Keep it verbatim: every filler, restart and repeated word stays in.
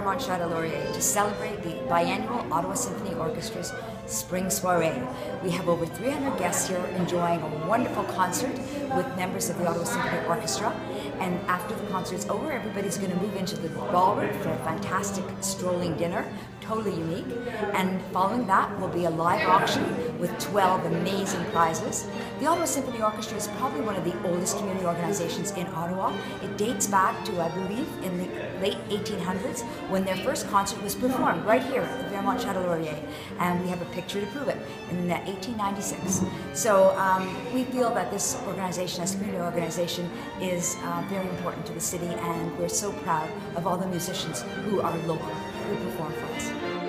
Fairmont Chateau Laurier to celebrate the biannual Ottawa Symphony Orchestra's Spring Soirée. We have over three hundred guests here enjoying a wonderful concert with members of the Ottawa Symphony Orchestra. And after the concert's over, everybody's going to move into the ballroom for a fantastic strolling dinner, totally unique. And following that will be a live auction with twelve amazing prizes. The Ottawa Symphony Orchestra is probably one of the oldest community organizations in Ottawa. It dates back to, I believe, in the late eighteen hundreds when their first concert was performed right here at the Fairmont Chateau Laurier. And we have a picture to prove it in eighteen ninety-six. So um, we feel that this organization, as a community organization, is uh, very important to the city, and we're so proud of all the musicians who are local, who perform for us.